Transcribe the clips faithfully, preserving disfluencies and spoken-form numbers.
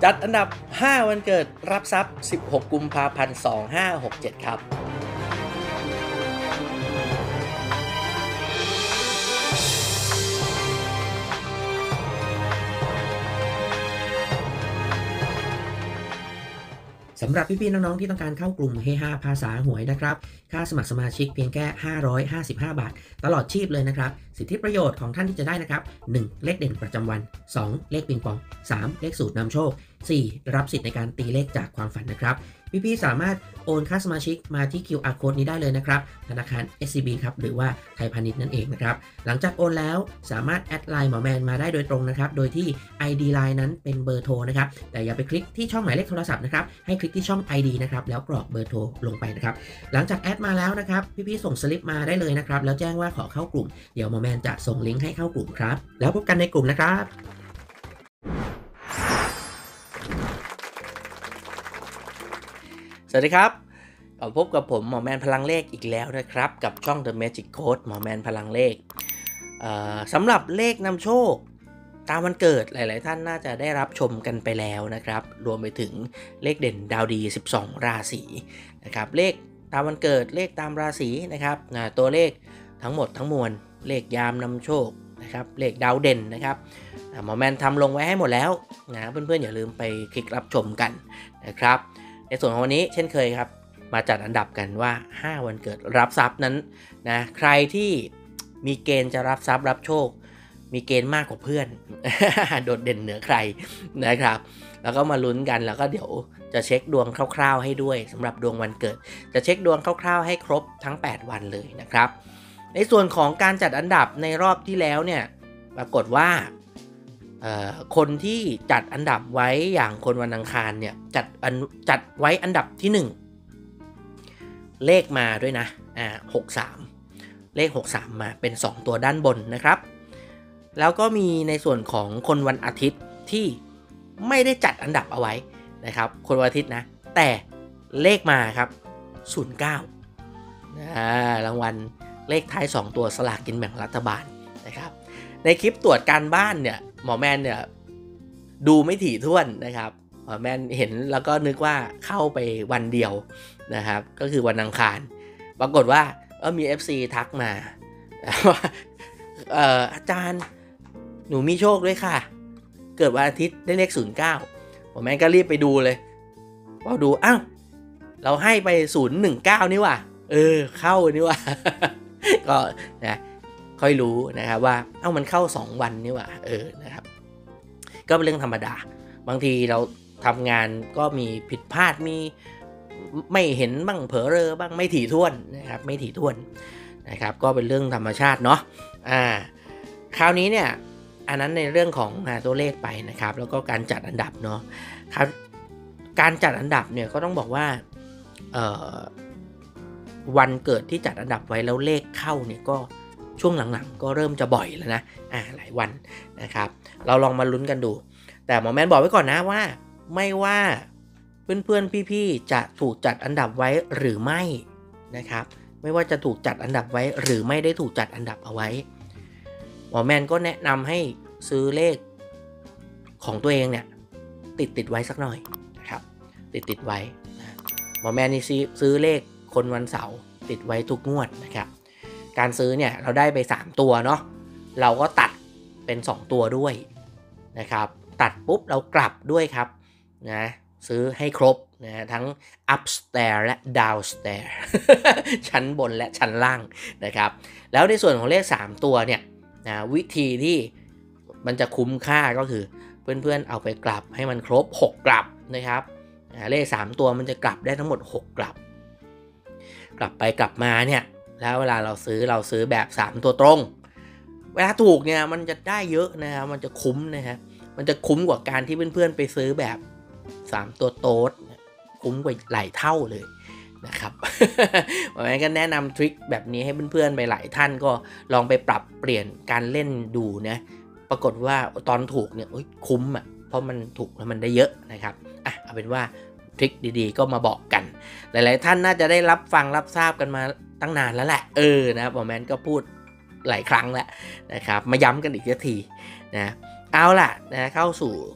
จัดอันดับห้าวันเกิดรับทรัพย์สิบหกกุมภาพันธ์สองพันห้าร้อยหกสิบเจ็ดครับสำหรับพี่ๆน้องๆที่ต้องการเข้ากลุ่มเฮฮาภาษาหวยนะครับค่าสมัครสมาชิกเพียงแค่ห้าร้อยห้าสิบห้าบาทตลอดชีพเลยนะครับสิทธิประโยชน์ของท่านที่จะได้นะครับหนึ่งเลขเด่นประจำวันสองเลขปิงปองสามเลขสูตรนำโชคสี่รับสิทธิ์ในการตีเลขจากความฝันนะครับพี่ๆสามารถโอนค่าสมาชิกมาที่ คิว อาร์ Code นี้ได้เลยนะครับธนาคาร เอส ซี บี ครับหรือว่าไทยพาณิชย์นั่นเองนะครับหลังจากโอนแล้วสามารถแอดไลน์หมอแมนมาได้โดยตรงนะครับโดยที่ ไอ ดี ไลน์นั้นเป็นเบอร์โทรนะครับแต่อย่าไปคลิกที่ช่องหมายเลขโทรศัพท์นะครับให้คลิกที่ช่อง ไอ ดี นะครับแล้วกรอกเบอร์โทรลงไปนะครับหลังจากแอดมาแล้วนะครับพี่ๆส่งสลิปมาได้เลยนะครับแล้วแจ้งว่าขอเข้ากลุ่มเดี๋ยวหมอแมนจะส่งลิงก์ให้เข้ากลุ่มครับแล้วพบกันในกลุ่มนะครับสวัสดีครับพบกับผมหมอแมนพลังเลขอีกแล้วนะครับกับช่อง The Magic Code หมอแมนพลังเลขสำหรับเลขนำโชคตามวันเกิดหลายๆท่านน่าจะได้รับชมกันไปแล้วนะครับรวมไปถึงเลขเด่นดาวดีสิบสองราศีนะครับเลขตามวันเกิดเลขตามราศีนะครับตัวเลขทั้งหมดทั้งมวลเลขยามนำโชคนะครับเลขดาวเด่นนะครับหมอแมนทำลงไว้ให้หมดแล้วนะเพื่อนๆอย่าลืมไปคลิกรับชมกันนะครับในส่วนของวันนี้เช่นเคยครับมาจัดอันดับกันว่าห้าวันเกิดรับทรัพย์นั้นนะใครที่มีเกณฑ์จะรับทรัพย์รับโชคมีเกณฑ์มากกว่าเพื่อน โดดเด่นเหนือใครนะครับแล้วก็มาลุ้นกันแล้วก็เดี๋ยวจะเช็คดวงคร่าวๆให้ด้วยสำหรับดวงวันเกิดจะเช็คดวงคร่าวๆให้ครบทั้งแปดวันเลยนะครับในส่วนของการจัดอันดับในรอบที่แล้วเนี่ยปรากฏว่าคนที่จัดอันดับไว้อย่างคนวันอังคารเนี่ยจัดจัดไว้อันดับที่หนึ่งเลขมาด้วยนะอ่าหกสามเลขหกสามมาเป็นสองตัวด้านบนนะครับแล้วก็มีในส่วนของคนวันอาทิตย์ที่ไม่ได้จัดอันดับเอาไว้นะครับคนวันอาทิตย์นะแต่เลขมาครับศูนย์เก้าอ่ารางวัลเลขท้ายสองตัวสลากกินแบ่งรัฐบาลนะครับในคลิปตรวจการบ้านเนี่ยหมอแมนเนี่ยดูไม่ถี่ถ้วนนะครับหมอแมนเห็นแล้วก็นึกว่าเข้าไปวันเดียวนะครับก็คือวันอังคารปรากฏว่าก็มี เอฟ ซี ทักมาว่าเอ่ออาจารย์หนูมีโชคด้วยค่ะเกิดวันอาทิตย์ได้เลขศูนย์เก้าผมแม่ก็รีบไปดูเลยพอดูอ้าวเราให้ไปศูนย์หนึ่งเก้านี่ว่ะเออเข้านี่ว่ะ ก็นะค่อยรู้นะครับว่าเอ้ามันเข้าสองวันนี่ว่ะเออนะครับก็เป็นเรื่องธรรมดาบางทีเราทำงานก็มีผิดพลาดมีไม่เห็นบ้างเผลอเรอบ้างไม่ถี่ถ้วนนะครับไม่ถี่ถ้วนนะครับก็เป็นเรื่องธรรมชาติเนาะอ่าคราวนี้เนี่ยอันนั้นในเรื่องของตัวเลขไปนะครับแล้วก็การจัดอันดับเนาะครับการจัดอันดับเนี่ยก็ต้องบอกว่าเอ่อวันเกิดที่จัดอันดับไว้แล้วเลขเข้าเนี่ยก็ช่วงหลังๆก็เริ่มจะบ่อยแล้วนะอ่าหลายวันนะครับเราลองมาลุ้นกันดูแต่หมอแมนบอกไว้ก่อนนะว่าไม่ว่าเพื่อนๆพี่ๆจะถูกจัดอันดับไว้หรือไม่นะครับไม่ว่าจะถูกจัดอันดับไว้หรือไม่ได้ถูกจัดอันดับเอาไว้หมอแมนก็แนะนำให้ซื้อเลขของตัวเองเนี่ยติดติดไว้สักหน่อยนะครับติดติดไว้นะหมอแมนนี่ซื้อเลขคนวันเสาร์ติดไว้ทุกงวดนะครับการซื้อเนี่ยเราได้ไปสามตัวเนาะเราก็ตัดเป็นสองตัวด้วยนะครับตัดปุ๊บเรากลับด้วยครับนะซื้อให้ครบนะทั้ง upstairs และ downstairs ชั้นบนและชั้นล่างนะครับแล้วในส่วนของเลขสามตัวเนี่ยนะวิธีที่มันจะคุ้มค่าก็คือเพื่อนๆเอาไปกลับให้มันครบหกกลับนะครับนะเลขสามตัวมันจะกลับได้ทั้งหมดหกกลับกลับไปกลับมาเนี่ยแล้วเวลาเราซื้อเราซื้อแบบสามตัวตรงเวลาถูกเนี่ยมันจะได้เยอะนะครับมันจะคุ้มนะครับมันจะคุ้มกว่าการที่เพื่อนๆไปซื้อแบบสามตัวโต๊ดคุ้มกว่าหลายเท่าเลยนะครับ เพราะฉะนั้นก็แนะนำทริคแบบนี้ให้เพื่อนๆไปหลายท่านก็ลองไปปรับเปลี่ยนการเล่นดูนะปรากฏว่าตอนถูกเนี่ยคุ้มอ่ะเพราะมันถูกแล้วมันได้เยอะนะครับอ่ะเอาเป็นว่าทริคดีๆก็มาบอกกันหลายๆท่านน่าจะได้รับฟังรับทราบกันมาตั้งนานแล้วแหละเออนะหมอแมนก็พูดหลายครั้งแล้วนะครับมาย้ำกันอีกทีนะเอาล่ะนะเข้าสู่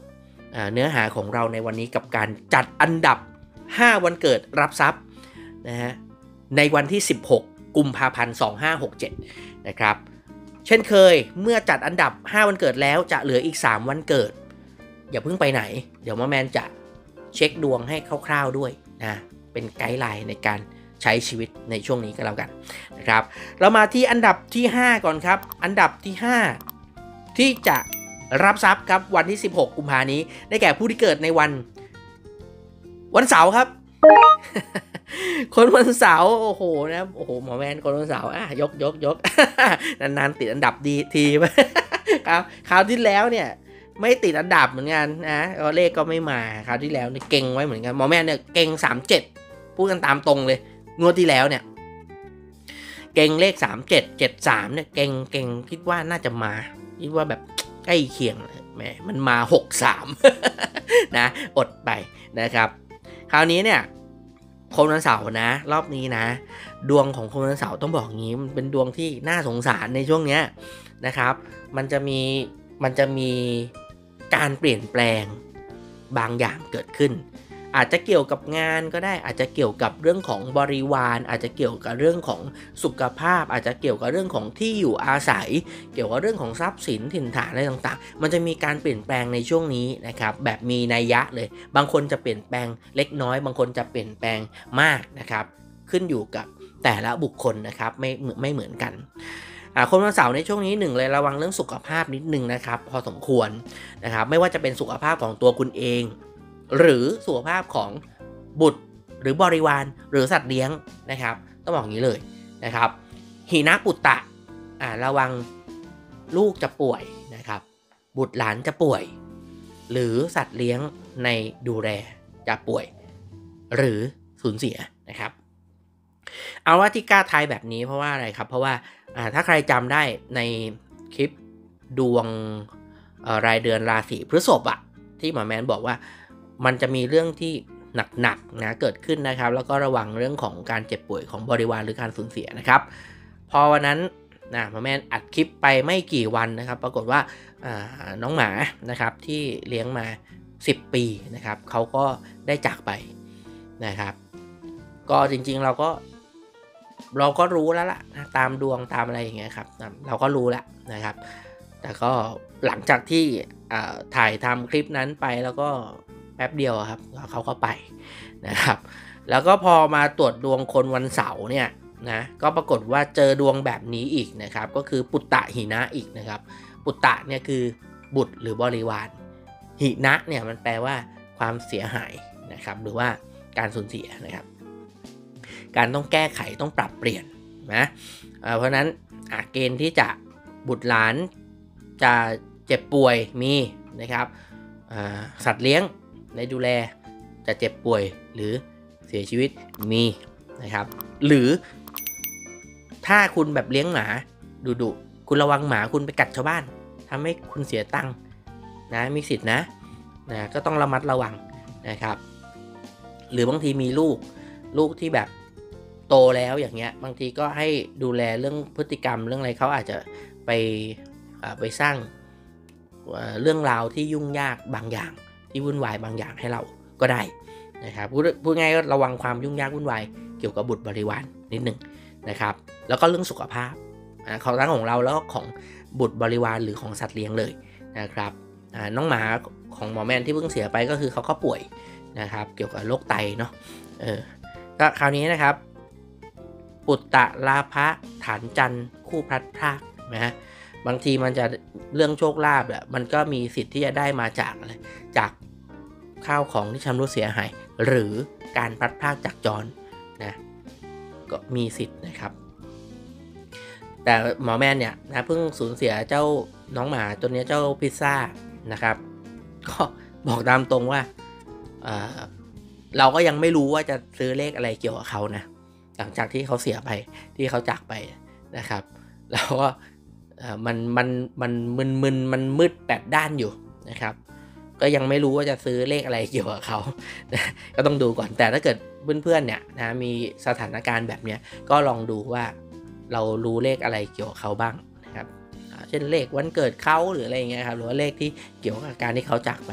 เนื้อหาของเราในวันนี้กับการจัดอันดับห้าวันเกิดรับทรัพย์นะฮะในวันที่สิบหกกุมภาพันธ์สองพันห้าร้อยหกสิบเจ็ดนะครับเช่นเคยเมื่อจัดอันดับห้าวันเกิดแล้วจะเหลืออีกสามวันเกิดอย่าเพิ่งไปไหนเดี๋ยวหมอแมนจะเช็คดวงให้คร่าวๆด้วยนะเป็นไกด์ไลน์ในการใช้ชีวิตในช่วงนี้ก็แล้วกันนะครับเรามาที่อันดับที่ห้าก่อนครับอันดับที่ห้าที่จะรับทรัพย์ครับวันที่สิบหกกุมภาพันธ์นี้ได้แก่ผู้ที่เกิดในวันวันเสาร์ครับ คนวันเสาร์โอ้โหนะโอ้โหหมอแมนคนวันเสาร์อ่ะยกยกยก นานๆติดอันดับดีที ครับคราวที่แล้วเนี่ยไม่ติดอันดับเหมือนกันนะเลขก็ไม่มาคราวที่แล้วเนี่ยเก่งไว้เหมือนกันหมอแมนเนี่ยเก่งสามเจ็ดพูดกันตามตรงเลยงวดที่แล้วเนี่ยเก่งเลขสามเจ็ดเจ็ดสามเนี่ยเก่งเก่งคิดว่าน่าจะมาคิดว่าแบบใกล้เคียงแหมมันมาหกสาม นะอดไปนะครับคราวนี้เนี่ยคนวันเสาร์นะรอบนี้นะดวงของคนวันเสาร์ต้องบอกงี้มันเป็นดวงที่น่าสงสารในช่วงเนี้ยนะครับมันจะมีมันจะมีการเปลี่ยนแปลงบางอย่างเกิดขึ้นอาจจะเกี่ยวกับงานก็ได้อาจจะเกี่ยวกับเรื่องของบริวารอาจจะเกี่ยวกับเรื่องของสุขภาพอาจจะเกี่ยวกับเรื่องของที่อยู่อาศัยเกี่ยวกับเรื่องของทรัพย์สินถิ่นฐานอะไรต่างๆมันจะมีการเปลี่ยนแปลงในช่วงนี้นะครับแบบมีนัยยะเลยบางคนจะเปลี่ยนแปลงเล็กน้อยบางคนจะเปลี่ยนแปลงมากนะครับขึ้นอยู่กับแต่ละบุคคลนะครับไม่ไม่เหมือนกันคนวันเสาร์ในช่วงนี้หนึ่งเลยระวังเรื่องสุขภาพนิดนึงนะครับพอสมควรนะครับไม่ว่าจะเป็นสุขภาพของตัวคุณเองหรือสุขภาพของบุตรหรือบริวารหรือสัตว์เลี้ยงนะครับต้องบอกอย่างนี้เลยนะครับหินะปุตตะอ่าระวังลูกจะป่วยนะครับบุตรหลานจะป่วยหรือสัตว์เลี้ยงในดูแลจะป่วยหรือสูญเสียนะครับเอาว่าที่กล้าทายแบบนี้เพราะว่าอะไรครับเพราะว่าถ้าใครจำได้ในคลิปดวงรายเดือนราศีพฤษภอะที่หมอแมนบอกว่ามันจะมีเรื่องที่หนักๆนะเกิดขึ้นนะครับแล้วก็ระวังเรื่องของการเจ็บป่วยของบริวารหรือการสูญเสียนะครับพอวันนั้นนะหมอแมนอัดคลิปไปไม่กี่วันนะครับปรากฏว่าน้องหมานะครับที่เลี้ยงมาสิบปีนะครับเขาก็ได้จากไปนะครับก็จริงๆเราก็เราก็รู้แล้วล่ะนะตามดวงตามอะไรอย่างเงี้ยครับเราก็รู้แล้วนะครับแต่ก็หลังจากที่ถ่ายทำคลิปนั้นไปแล้วก็แป๊บเดียวครับเขาก็ไปนะครับแล้วก็พอมาตรวจดวงคนวันเสาร์เนี่ยนะก็ปรากฏว่าเจอดวงแบบนี้อีกนะครับก็คือปุตตะหินะอีกนะครับปุตตะเนี่ยคือบุตรหรือบริวารหินะเนี่ยมันแปลว่าความเสียหายนะครับหรือว่าการสูญเสียนะครับการต้องแก้ไขต้องปรับเปลี่ยนนะเพราะนั้นเกณฑ์ที่จะบุตรหลานจะเจ็บป่วยมีนะครับสัตว์เลี้ยงในดูแลจะเจ็บป่วยหรือเสียชีวิตมีนะครับหรือถ้าคุณแบบเลี้ยงหมาดุดุคุณระวังหมาคุณไปกัดชาวบ้านทำให้คุณเสียตังค์นะมีสิทธินะนะก็ต้องระมัดระวังนะครับหรือบางทีมีลูกลูกที่แบบโตแล้วอย่างเงี้ยบางทีก็ให้ดูแลเรื่องพฤติกรรมเรื่องอะไรเขาอาจจะไปไปสร้างเรื่องราวที่ยุ่งยากบางอย่างที่วุ่นวายบางอย่างให้เราก็ได้นะครับพูดพูดง่ายก็ระวังความยุ่งยากวุ่นวายเกี่ยวกับบุตรบริวารนิดหนึ่งนะครับแล้วก็เรื่องสุขภาพของทั้งของเราแล้วก็ของบุตรบริวารหรือของสัตว์เลี้ยงเลยนะครับน้องหมาของหมอแมนที่เพิ่งเสียไปก็คือเขาก็ป่วยนะครับเกี่ยวกับโรคไตเนาะเออก็คราวนี้นะครับปุตตะลาภะฐานจันทร์คู่พลัดพรากนะฮะบางทีมันจะเรื่องโชคลาภอ่ะมันก็มีสิทธิ์ที่จะได้มาจากอะไรจากข้าวของที่ชำรุดเสียหายหรือการพลัดพรากจากจรนะก็มีสิทธิ์นะครับแต่หมอแมนเนี่ยนะเพิ่งสูญเสียเจ้าน้องหมาตัวนี้เจ้าพิซซ่านะครับก็บอกตามตรงว่าเอ่อเราก็ยังไม่รู้ว่าจะซื้อเลขอะไรเกี่ยวกับเขานะหลังจากที่เขาเสียไปที่เขาจากไปนะครับแล้วก็มันมันมันมึนมึนมันมืดแปดด้านอยู่นะครับก็ยังไม่รู้ว่าจะซื้อเลขอะไรเกี่ยวกับเขาก็ต้องดูก่อนแต่ถ้าเกิดเพื่อนๆเนี่ยนะมีสถานการณ์แบบเนี้ยก็ลองดูว่าเรารู้เลขอะไรเกี่ยวกับเขาบ้างนะครับเช่นเลขวันเกิดเขาหรืออะไรเงี้ยครับหรือว่าเลขที่เกี่ยวกับการที่เขาจากไปก็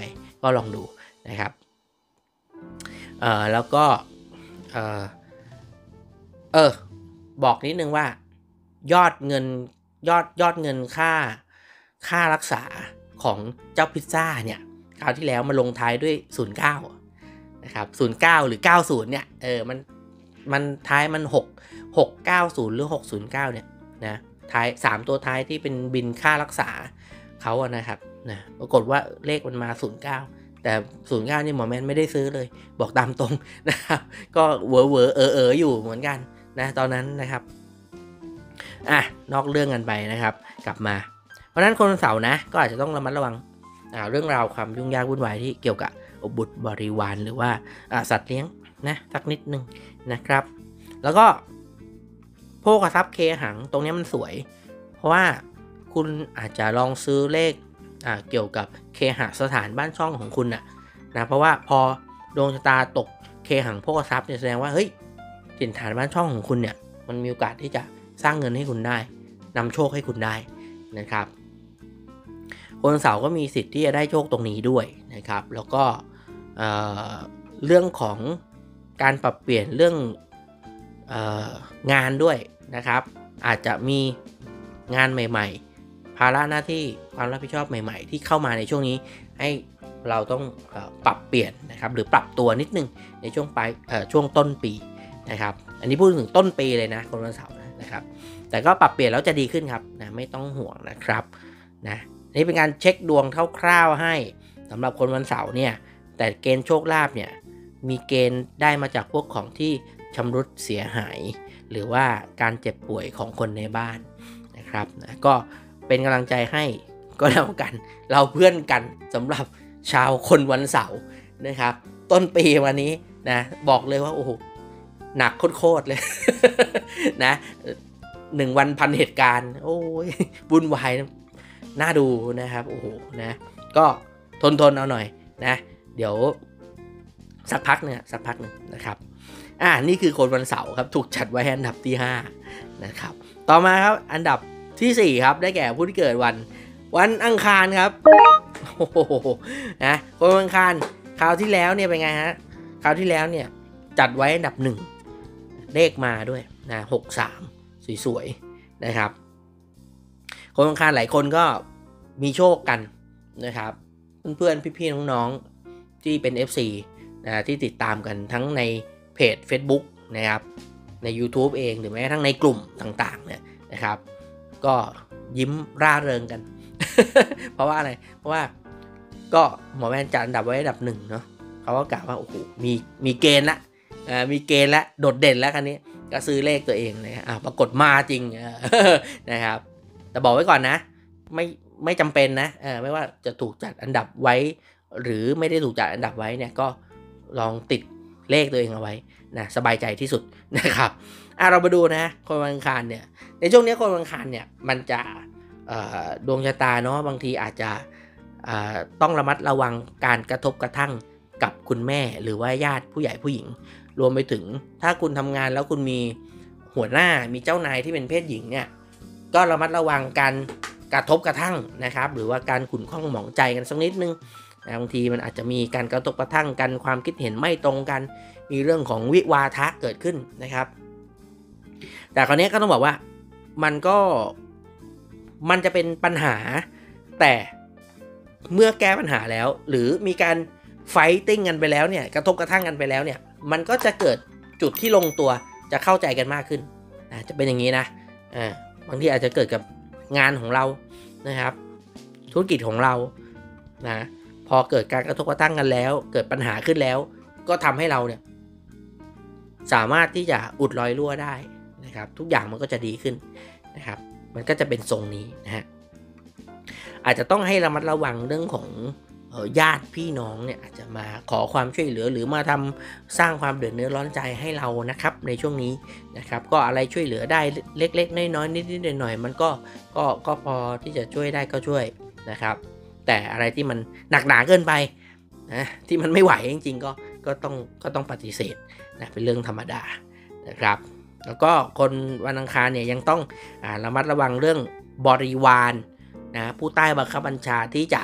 ก็ลองดูนะครับเอ่อแล้วก็เออเออบอกนิดนึงว่ายอดเงินยอดยอดเงินค่าค่ารักษาของเจ้าพิซซ่าเนี่ยคราวที่แล้วมาลงท้ายด้วยศูนย์เก้านะครับศูนย์เก้าหรือเก้าสิบเนี่ยเออมันมันท้ายมันหก หกเก้าศูนย์หรือหกศูนย์เก้าเนี่ยนะท้ายสามตัวท้ายที่เป็นบินค่ารักษาเขาอะนะครับนะปรากฏว่าเลขมันมาศูนย์เก้าแต่ศูนย์เก้านี่หมอแมนไม่ได้ซื้อเลยบอกตามตรงนะครับก็เหวอเหวอเออเอออยู่เหมือนกันนะตอนนั้นนะครับอ่ะนอกเรื่องกันไปนะครับกลับมาเพราะนั้นคนวันเสาร์นะก็อาจจะต้องระมัดระวังอ่าเรื่องราวความยุ่งยากวุ่นวายที่เกี่ยวกับบุตรบริวารหรือว่าอ่าสัตว์เลี้ยงนะสักนิดนึงนะครับแล้วก็โภคทรัพย์เคหังตรงนี้มันสวยเพราะว่าคุณอาจจะลองซื้อเลขอ่าเกี่ยวกับเคหสถานบ้านช่องของคุณนะนะเพราะว่าพอดวงชะตาตกเคหังโภคทรัพย์เนี่ยแสดงว่าเฮ้ยถิ่นฐานบ้านช่องของคุณเนี่ยมันมีโอกาสที่จะสร้างเงินให้คุณได้นำโชคให้คุณได้นะครับคนเสาร์ก็มีสิทธิ์ที่จะได้โชคตรงนี้ด้วยนะครับแล้วก็เอ่อเรื่องของการปรับเปลี่ยนเรื่องเอ่องานด้วยนะครับอาจจะมีงานใหม่ๆภาระหน้าที่ความรับผิดชอบใหม่ๆที่เข้ามาในช่วงนี้ให้เราต้องปรับเปลี่ยนนะครับหรือปรับตัวนิดนึงในช่วงปลายช่วงต้นปีนะครับอันนี้พูดถึงต้นปีเลยนะคนวันเสาร์นะครับแต่ก็ปรับเปลี่ยนแล้วจะดีขึ้นครับนะไม่ต้องห่วงนะครับนะนี่เป็นการเช็คดวงคร่าวๆให้สำหรับคนวันเสาร์เนี่ยแต่เกณฑ์โชคลาภเนี่ยมีเกณฑ์ได้มาจากพวกของที่ชำรุดเสียหายหรือว่าการเจ็บป่วยของคนในบ้านนะครับนะก็เป็นกำลังใจให้ก็แล้วกันเราเพื่อนกันสำหรับชาวคนวันเสาร์นะครับต้นปีวันนี้นะบอกเลยว่าโอ้โหหนักโคตรเลย นะหนึ่งวันพันเหตุการณ์โอ้ยวุ่นวายน่าดูนะครับโอ้โหนะก็ทนทนเอาหน่อยนะเดี๋ยวสักพักเนี่ยสักพักหนึ่งนะครับอ่านี่คือคนวันเสาร์ครับถูกจัดไว้อันดับที่ห้านะครับต่อมาครับอันดับที่สี่ครับได้แก่ผู้ที่เกิดวันวันอังคารครับโอ้โหนะคนวันอังคารคราวที่แล้วเนี่ยเป็นไงฮะคราวที่แล้วเนี่ยจัดไว้อันดับหนึ่งเลขมาด้วยนะหกสามสวยๆนะครับคนอังคารหลายคนก็มีโชคกันนะครับเพื่อนๆพี่ๆน้องๆที่เป็น เอฟ ซี นะที่ติดตามกันทั้งในเพจ Facebook นะครับใน YouTube เองหรือแม้ทั้งในกลุ่มต่างๆเนี่ยนะครับก็ยิ้มร่าเริงกัน เพราะว่าอะไรเพราะว่าก็หมอแมนจัดอันดับไว้อันดับหนึ่งเนาะเขาก็กล่าวว่าโอ้โหมีมีเกณฑ์ละอ่ามีเกณฑ์ละโดดเด่นแล้วคันนี้ก็ซื้อเลขตัวเองเลยอ่าปรากฏมาจริง นะครับแต่บอกไว้ก่อนนะไม่ไม่จำเป็นนะเออไม่ว่าจะถูกจัดอันดับไว้หรือไม่ได้ถูกจัดอันดับไว้เนี่ยก็ลองติดเลขตัวเองเอาไว้นะสบายใจที่สุดนะครับอ่ะเรามาดูนะคนวันอังคารเนี่ยในช่วงนี้คนวันอังคารเนี่ยมันจะดวงชะตาเนาะบางทีอาจจะต้องระมัดระวังการกระทบกระทั่งกับคุณแม่หรือว่าญาติผู้ใหญ่ผู้หญิงรวมไปถึงถ้าคุณทำงานแล้วคุณมีหัวหน้ามีเจ้านายที่เป็นเพศหญิงเนี่ยก็ระมัดระวังการกระทบกระทั่งนะครับหรือว่าการขุ่นข้องหมองใจกันสักนิดนึงบางทีมันอาจจะมีการกระทบกระทั่งกันความคิดเห็นไม่ตรงกันมีเรื่องของวิวาทะเกิดขึ้นนะครับแต่คราวนี้ก็ต้องบอกว่ามันก็มันจะเป็นปัญหาแต่เมื่อแก้ปัญหาแล้วหรือมีการไฟติ้งกันไปแล้วเนี่ยกระทบกระทั่งกันไปแล้วเนี่ยมันก็จะเกิดจุดที่ลงตัวจะเข้าใจกันมากขึ้นนะจะเป็นอย่างนี้นะอ่าบางทีอาจจะเกิดกับงานของเรานะครับธุรกิจของเรานะพอเกิดการกระทบกระทั่งกันแล้วเกิดปัญหาขึ้นแล้วก็ทำให้เราเนี่ยสามารถที่จะอุดรอยรั่วได้นะครับทุกอย่างมันก็จะดีขึ้นนะครับมันก็จะเป็นทรงนี้นะฮะอาจจะต้องให้ระมัดระวังเรื่องของญาติพี่น้องเนี่ยอาจจะมาขอความช่วยเหลือหรือมาทำสร้างความเดือดเนื้อร้อนใจให้เรานะครับในช่วงนี้นะครับก็อะไรช่วยเหลือได้เล็กๆน้อยๆนิดๆหน่อยๆมันก็ก็ก็พอที่จะช่วยได้ก็ช่วยนะครับแต่อะไรที่มันหนักหนาเกินไปนะที่มันไม่ไหวจริงๆก็ก็ต้องก็ต้องปฏิเสธนะเป็นเรื่องธรรมดานะครับแล้วก็คนวันอังคารเนี่ยยังต้องอ่าระมัดระวังเรื่องบริวารนะผู้ใต้บังคับบัญชาที่จะ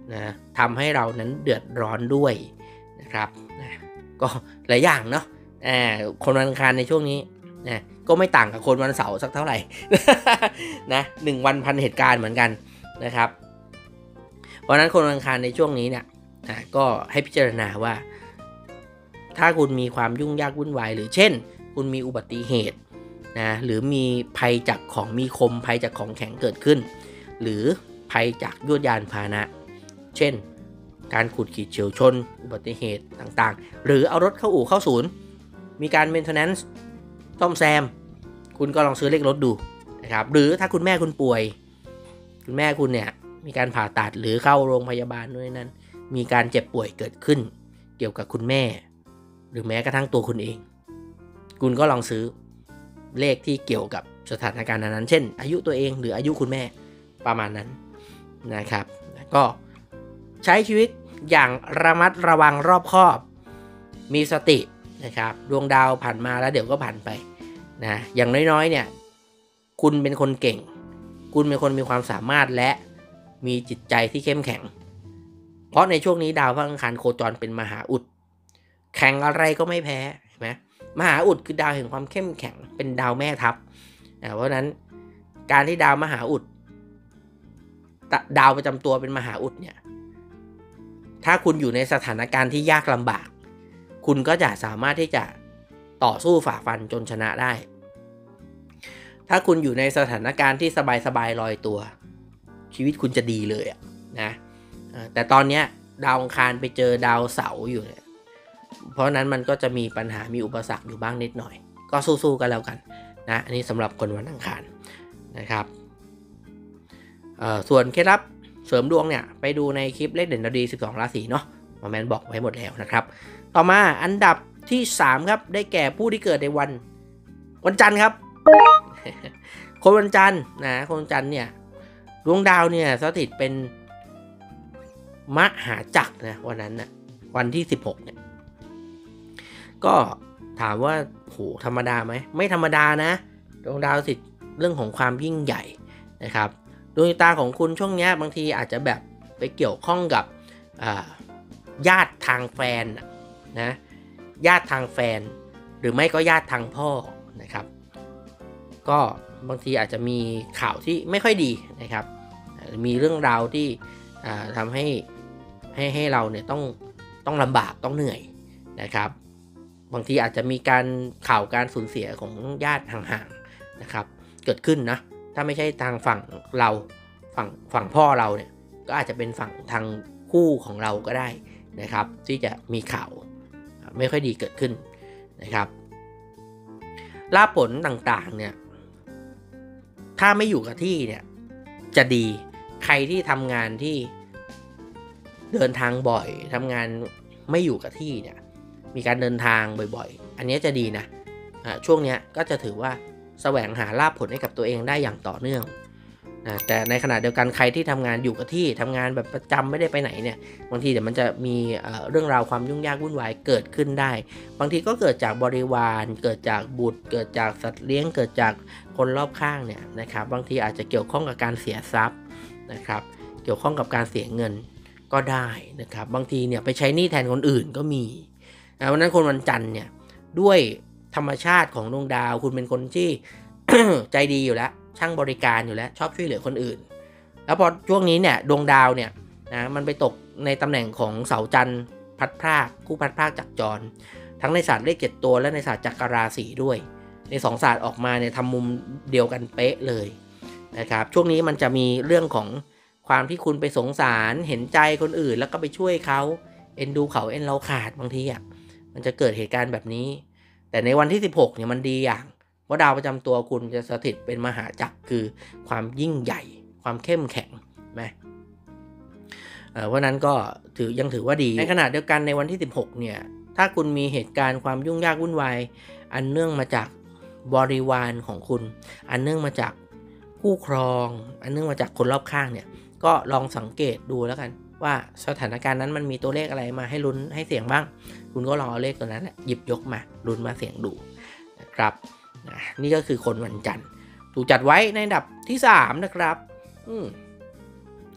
นะทำให้เรานั้นเดือดร้อนด้วยนะครับนะก็หลายอย่างเนาะอ่าคนวันอังคารในช่วงนี้นะก็ไม่ต่างกับคนวันเสาร์สักเท่าไหร่ นะหนึ่งวันพันเหตุการณ์เหมือนกันนะครับเพราะนั้นคนวันอังคารในช่วงนี้เนี่ยนะก็ให้พิจารณาว่าถ้าคุณมีความยุ่งยากวุ่นวายหรือเช่นคุณมีอุบัติเหตุนะหรือมีภัยจากของมีคมภัยจากของแข็งเกิดขึ้นหรือภัยจากยวดยานพาหนะเช่นการขูดขีดเฉียวชนอุบัติเหตุต่างๆหรือเอารถเข้าอู่เข้าศูนย์มีการ maintenance ซ่อมแซมคุณก็ลองซื้อเลขรถดูนะครับหรือถ้าคุณแม่คุณป่วยคุณแม่คุณเนี่ยมีการผ่าตัดหรือเข้าโรงพยาบาลด้วยนั้นมีการเจ็บป่วยเกิดขึ้นเกี่ยวกับคุณแม่หรือแม้กระทั่งตัวคุณเองคุณก็ลองซื้อเลขที่เกี่ยวกับสถานการณ์นั้นเช่นอายุตัวเองหรืออายุคุณแม่ประมาณนั้นนะครับก็ใช้ชีวิตอย่างระมัดระวังรอบคอบมีสตินะครับดวงดาวผ่านมาแล้วเดี๋ยวก็ผ่านไปนะอย่างน้อยๆเนี่ยคุณเป็นคนเก่งคุณเป็นคนมีความสามารถและมีจิตใจที่เข้มแข็งเพราะในช่วงนี้ดาวพระอังคารโคจรเป็นมหาอุดแข่งอะไรก็ไม่แพ้เห็นไหมมหาอุดคือดาวแห่งความเข้มแข็งเป็นดาวแม่ทัพเพราะนั้นการที่ดาวมหาอุดดาวประจำตัวเป็นมหาอุดเนี่ยถ้าคุณอยู่ในสถานการณ์ที่ยากลำบากคุณก็จะสามารถที่จะต่อสู้ฝ่าฟันจนชนะได้ถ้าคุณอยู่ในสถานการณ์ที่สบายๆลอยตัวชีวิตคุณจะดีเลยอะนะแต่ตอนนี้ดาวอังคารไปเจอดาวเสาร์อยู่เนี่ยเพราะนั้นมันก็จะมีปัญหามีอุปสรรคอยู่บ้างนิดหน่อยก็สู้ๆกันแล้วกันนะอันนี้สำหรับคนวันอังคารนะครับส่วนเคล็ดลับเสริมดวงเนี่ยไปดูในคลิปเลขเด่นดาวดีสิบสองราศีเนาะหมอแมนบอกไว้หมดแล้วนะครับต่อมาอันดับที่สามครับได้แก่ผู้ที่เกิดในวันวันจันทร์ครับ คนวันจันทร์นะคนวันจันทร์เนี่ยดวงดาวเนี่ยสถิตเป็นมหาจักรนะวันนั้นนะวันที่สิบหกเนี่ยก็ถามว่าโหธรรมดาไหมไม่ธรรมดานะดวงดาวสถิตเรื่องของความยิ่งใหญ่นะครับดวงตาของคุณช่วงนี้บางทีอาจจะแบบไปเกี่ยวข้องกับญาติทางแฟนนะญาติทางแฟนหรือไม่ก็ญาติทางพ่อนะครับก็บางทีอาจจะมีข่าวที่ไม่ค่อยดีนะครับมีเรื่องราวที่ทำให้ให้ให้เราเนี่ยต้องต้องลำบากต้องเหนื่อยนะครับบางทีอาจจะมีการข่าวการสูญเสียของญาติห่างๆนะครับเกิดขึ้นนะถ้าไม่ใช่ทางฝั่งเราฝั่งฝั่งพ่อเราเนี่ยก็อาจจะเป็นฝั่งทางคู่ของเราก็ได้นะครับที่จะมีข่าวไม่ค่อยดีเกิดขึ้นนะครับลาภผลต่างๆเนี่ยถ้าไม่อยู่กับที่เนี่ยจะดีใครที่ทำงานที่เดินทางบ่อยทำงานไม่อยู่กับที่เนี่ยมีการเดินทางบ่อยๆอันนี้จะดีนะะช่วงนี้ก็จะถือว่าแสวงหาลาภผลให้กับตัวเองได้อย่างต่อเนื่องนะแต่ในขณะเดียวกันใครที่ทำงานอยู่กับที่ทำงานแบบประจำไม่ได้ไปไหนเนี่ยบางทีเดี๋ยวมันจะมีเอ่อเรื่องราวความยุ่งยากวุ่นวายเกิดขึ้นได้บางทีก็เกิดจากบริวารเกิดจากบุตรเกิดจากสัตว์เลี้ยงเกิดจากคนรอบข้างเนี่ยนะครับบางทีอาจจะเกี่ยวข้องกับการเสียทรัพย์นะครับเกี่ยวข้องกับการเสียเงินก็ได้นะครับบางทีเนี่ยไปใช้หนี้แทนคนอื่นก็มีนะวันนั้นคนวันจันทร์เนี่ยด้วยธรรมชาติของดวงดาวคุณเป็นคนที่ ใจดีอยู่แล้วช่างบริการอยู่แล้วชอบช่วยเหลือคนอื่นแล้วพอช่วงนี้เนี่ยดวงดาวเนี่ยนะมันไปตกในตำแหน่งของเสาจันทร์พัดพรากคู่พัดพรากจากจรทั้งในศาสตร์เลขเจ็ดตัวและในศาสตร์จักรราศีด้วยในสองศาสตร์ออกมาเนี่ยทำมุมเดียวกันเป๊ะเลยนะครับช่วงนี้มันจะมีเรื่องของความที่คุณไปสงสารเห็นใจคนอื่นแล้วก็ไปช่วยเขาเอ็นดูเขาเอ็นเราขาดบางทีอ่ะมันจะเกิดเหตุการณ์แบบนี้แต่ในวันที่สิบหกเนี่ยมันดีอย่างเพราะดาวประจำตัวคุณจะสถิตเป็นมหาจักรคือความยิ่งใหญ่ความเข้มแข็งไหมเอ่อเพราะนั้นก็ถือยังถือว่าดีในขณะเดียวกันในวันที่สิบหกเนี่ยถ้าคุณมีเหตุการณ์ความยุ่งยากวุ่นวายอันเนื่องมาจากบริวารของคุณอันเนื่องมาจากคู่ครองอันเนื่องมาจากคนรอบข้างเนี่ยก็ลองสังเกตดูแล้วกันว่าสถานการณ์นั้นมันมีตัวเลขอะไรมาให้ลุ้นให้เสี่ยงบ้างคุณก็ลองเอาเลขตัวนั้นแหละหยิบยกมาลุ้นมาเสี่ยงดูนะครับนี่ก็คือคนวันจันทร์ถูกจัดไว้ในอันดับที่สามนะครับอืม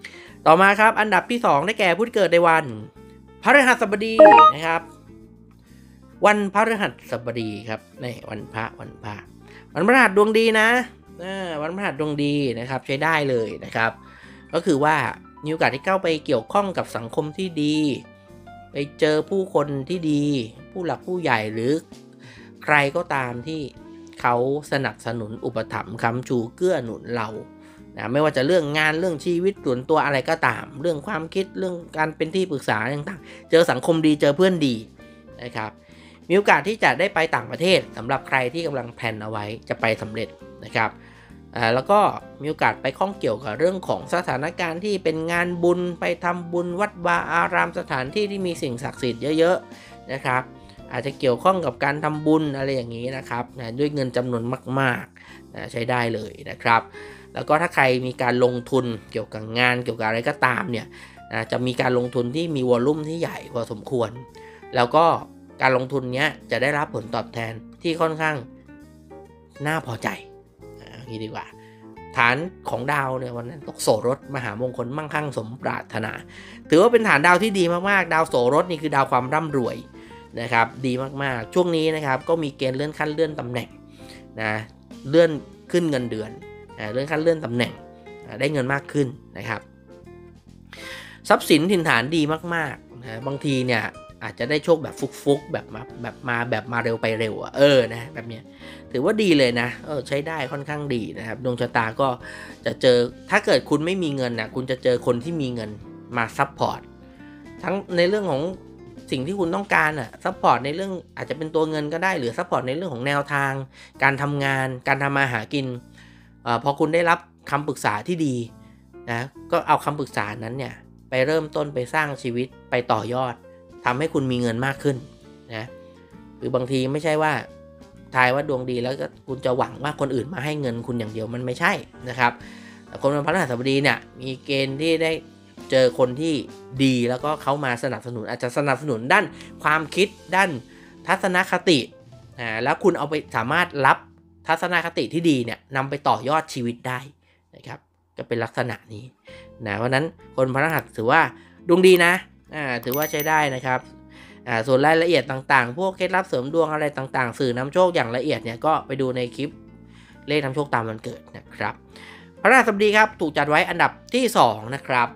ต่อมาครับอันดับที่สองได้แก่ผู้ที่เกิดในวันพฤหัสบดีนะครับวันพฤหัสบดีครับนี่วันพระวันพระวันพฤหัสดวงดีนะวันพฤหัสดวงดีนะครับใช้ได้เลยนะครับก็คือว่ามีโอกาสที่เข้าไปเกี่ยวข้องกับสังคมที่ดีไปเจอผู้คนที่ดีผู้หลักผู้ใหญ่หรือใครก็ตามที่เขาสนับสนุนอุปถัมภ์ค้ำชูเกื้อหนุนเรานะไม่ว่าจะเรื่องงานเรื่องชีวิตส่วนตัวอะไรก็ตามเรื่องความคิดเรื่องการเป็นที่ปรึกษาต่างๆเจอสังคมดีเจอเพื่อนดีนะครับมีโอกาสที่จะได้ไปต่างประเทศสำหรับใครที่กำลังแพลนเอาไว้จะไปสำเร็จนะครับอ่าแล้วก็มีโอกาสไปข้องเกี่ยวกับเรื่องของสถานการณ์ที่เป็นงานบุญไปทำบุญวัดวาอารามสถานที่ที่มีสิ่งศักดิ์สิทธิ์เยอะๆนะครับอาจจะเกี่ยวข้องกับการทำบุญอะไรอย่างนี้นะครับนะด้วยเงินจำนวนมากๆนะใช้ได้เลยนะครับแล้วก็ถ้าใครมีการลงทุนเกี่ยวกับงานเกี่ยวกับอะไรก็ตามเนี่ยนะจะมีการลงทุนที่มีวอลลุ่มที่ใหญ่พอสมควรแล้วก็การลงทุนเนี้ยจะได้รับผลตอบแทนที่ค่อนข้างน่าพอใจอย่างนี้ดีกว่าฐานของดาวเนี่ยวันนั้นตกโสรสมหามงคลมั่งคั่งสมปรารถนาถือว่าเป็นฐานดาวที่ดีมากๆดาวโสรสนี่คือดาวความร่ำรวยนะครับดีมากๆช่วงนี้นะครับก็มีเกณฑ์เลื่อนขั้นเลื่อนตำแหน่งนะเลื่อนขึ้นเงินเดือนเลื่อนขั้นเลื่อนตำแหน่งได้เงินมากขึ้นนะครับทรัพย์สินถิ่นฐานดีมากๆนะบางทีเนี่ยอาจจะได้โชคแบบฟุกๆแบบมาแบบมาแบบมาเร็วไปเร็วอ่ะเออนะแบบเนี้ยถือว่าดีเลยนะเออใช้ได้ค่อนข้างดีนะครับดวงชะตาก็จะเจอถ้าเกิดคุณไม่มีเงินนะคุณจะเจอคนที่มีเงินมาซัพพอร์ตทั้งในเรื่องของสิ่งที่คุณต้องการอ่ะซัพพอร์ตในเรื่องอาจจะเป็นตัวเงินก็ได้หรือซัพพอร์ตในเรื่องของแนวทางการทำงานการทำมาหากินอ่าพอคุณได้รับคำปรึกษาที่ดีนะก็เอาคำปรึกษานั้นเนี่ยไปเริ่มต้นไปสร้างชีวิตไปต่อยอดทำให้คุณมีเงินมากขึ้นนะหรือบางทีไม่ใช่ว่าทายว่าดวงดีแล้วก็คุณจะหวังว่าคนอื่นมาให้เงินคุณอย่างเดียวมันไม่ใช่นะครับแต่คนวันพฤหัสบดีเนี่ยมีเกณฑ์ที่ได้เจอคนที่ดีแล้วก็เขามาสนับสนุนอาจจะสนับสนุนด้านความคิดด้านทัศนคติอ่าแล้วคุณเอาไปสามารถรับทัศนคติที่ดีเนี่ยนำไปต่อยอดชีวิตได้นะครับก็เป็นลักษณะนี้นะเพราะนั้นคนพฤหัสถือว่าดวงดีนะอ่าถือว่าใช้ได้นะครับอ่าส่วนรายละเอียดต่างๆพวกเคล็ดลับเสริมดวงอะไรต่างๆสื่อนำโชคอย่างละเอียดเนี่ยก็ไปดูในคลิปเลขนำโชคตามวันเกิดนะครับพฤหัสบดีครับถูกจัดไว้อันดับที่สองนะครับ